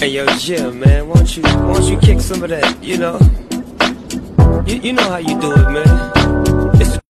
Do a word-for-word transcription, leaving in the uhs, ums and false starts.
Hey yo, Jim, man, why don't you, why don't you kick some of that, you know? You, you know how you do it, man.